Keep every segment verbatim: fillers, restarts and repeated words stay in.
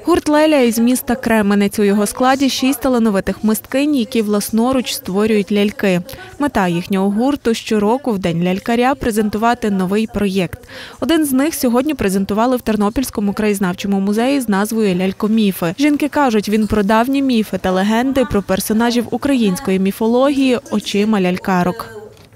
Гурт «Леля» із міста Кременець. У його складі шість талановитих мисткинь, які власноруч створюють ляльки. Мета їхнього гурту – щороку в День лялькаря презентувати новий проєкт. Один з них сьогодні презентували в Тернопільському краєзнавчому музеї з назвою «Лялькоміфи». Жінки кажуть, він про давні міфи та легенди, про персонажів української міфології очима лялькарок.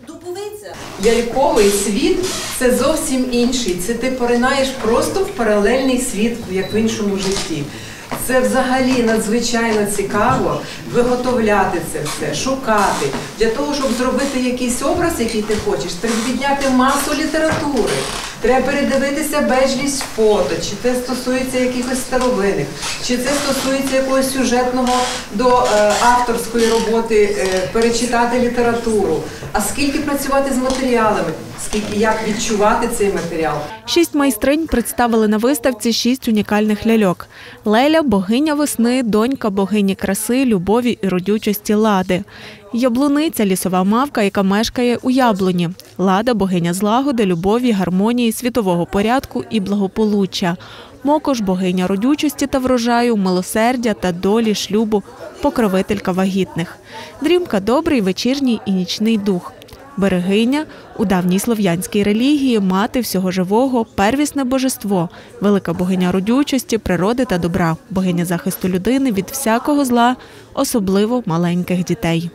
Ляльковий світ – це зовсім інший. Це ти поринаєш просто в паралельний світ, як в іншому житті. Це взагалі надзвичайно цікаво виготовляти це все, шукати. Для того, щоб зробити якийсь образ, який ти хочеш, треба підняти масу літератури. Треба передивитися безліч фото, чи це стосується якихось старовинних, чи це стосується якогось сюжетного до е, авторської роботи, е, перечитати літературу. А скільки працювати з матеріалами, скільки як відчувати цей матеріал. Шість майстринь представили на виставці шість унікальних ляльок. Леля – богиня весни, донька богині краси, любові і родючості Лади. Яблуниця – лісова мавка, яка мешкає у яблуні. Лада – богиня злагоди, любові, гармонії, світового порядку і благополуччя. Мокош – богиня родючості та врожаю, милосердя та долі, шлюбу, покровителька вагітних. Дрімка – добрий вечірній і нічний дух. Берегиня – у давній слов'янській релігії мати всього живого, первісне божество, велика богиня родючості, природи та добра, богиня захисту людини від всякого зла, особливо маленьких дітей.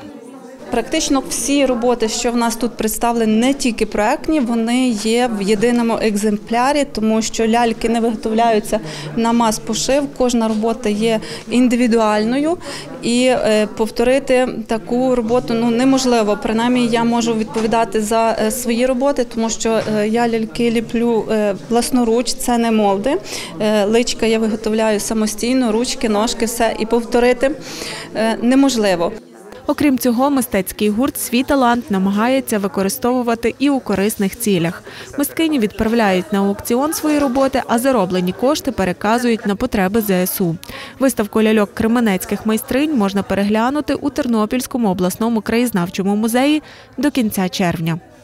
Практично всі роботи, що в нас тут представлені, не тільки проектні, вони є в єдиному екземплярі, тому що ляльки не виготовляються на мас-пошив, кожна робота є індивідуальною і повторити таку роботу ну, неможливо. Принаймні я можу відповідати за свої роботи, тому що я ляльки ліплю власноруч, це не молди. Личка я виготовляю самостійно, ручки, ножки, все, і повторити неможливо. Окрім цього, мистецький гурт свій талант намагається використовувати і у корисних цілях. Мисткині відправляють на аукціон свої роботи, а зароблені кошти переказують на потреби зе ес у. Виставку ляльок кременецьких майстринь можна переглянути у Тернопільському обласному краєзнавчому музеї до кінця червня.